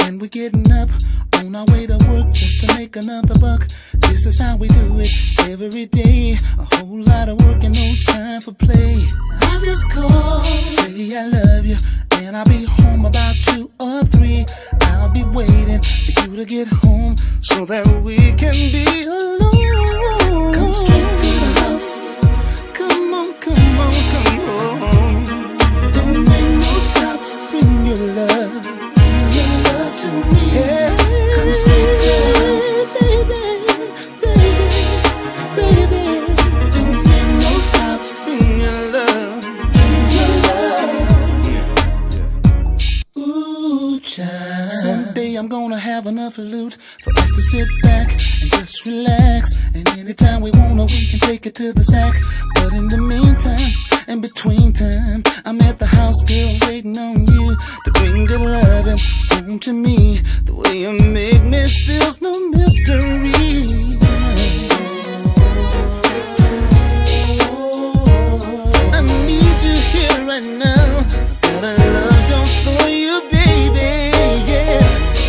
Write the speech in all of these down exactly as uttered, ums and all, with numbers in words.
and we're getting up on our way to work just to make another buck. This is how we do it every day. A whole lot of work and no time for play. I just call to say I love you, and I'll be home about two or three. I'll be waiting for you to get home so that we can be alone. Come straight to the house. Come on, come on, come on. Don't make no stops. Bring your love, bring your love to me. Yeah. Come straight to the house, baby, baby, baby. Don't make no stops. Bring your love, bring your love. Yeah, yeah. Ooh, child. Someday I'm gonna have enough loot for us to sit back and just relax. And anytime we wanna, we can take it to the sack. But in the meantime, in between time, I'm at the house, girl, waiting on you to bring good loving home to me. The way you make me feels no mystery. I need you here right now. Got a love just for you, baby. Yeah.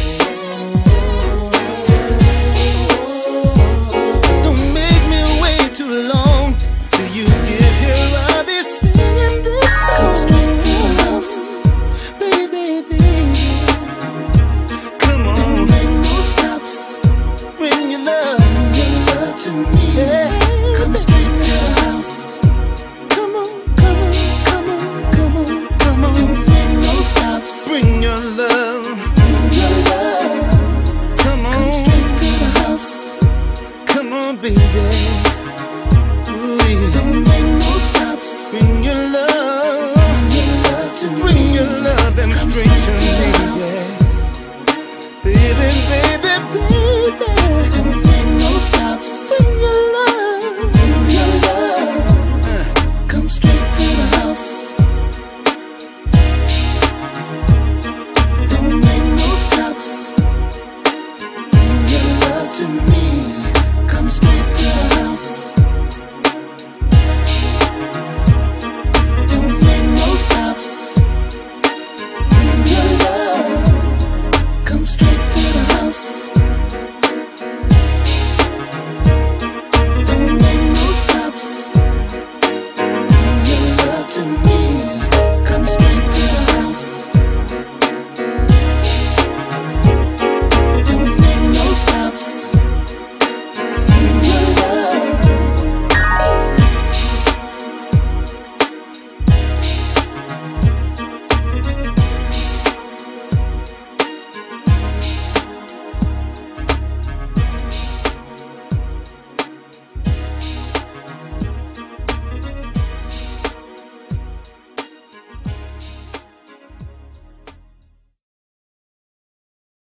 Don't make me wait too long. Till you get here, I'll be singing this song. Come straight to the house, baby, baby. Come on. Don't make no stops. Bring your love, bring your love to me. Yeah. Come straight to the house. Come on, come on, come on, come on, come on. Don't make no stops. Bring your love, bring your love. Come on. Come straight to the house. Come on, baby. Ooh, yeah. Don't make no stops. Bring your love, bring your love to me. Bring your love and straight to me. Yeah.